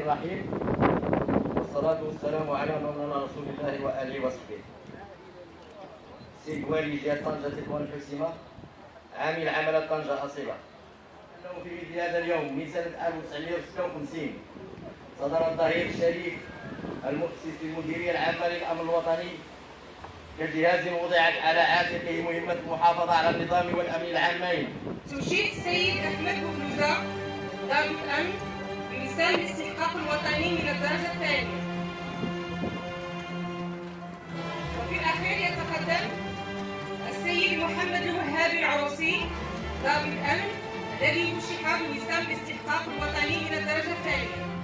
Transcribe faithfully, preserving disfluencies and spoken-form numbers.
الرحيم، والصلاة والسلام على مولانا رسول الله وآله وصحبه. سيد والي جهة طنجة تطوان الحسيمة، عامل عمل طنجة أصيلة، أنه في مثل هذا اليوم من سنة ألف وتسعمائة وستة وخمسين صدر الظهير الشريف المؤسس للمديرية العامة للأمن الوطني كجهاز وضعت على عاتقه مهمة المحافظة على النظام والأمن العامين. تشيد السيد أحمد بوكلوزة ضابط أمن بمثال الاستحقاق الوطني من الدرجة الثانية. وفي الأخير يتقدم السيد محمد الوهابي العروسي ضابط أمن الذي يشح بوسام الاستحقاق الوطني من الدرجة الثانية.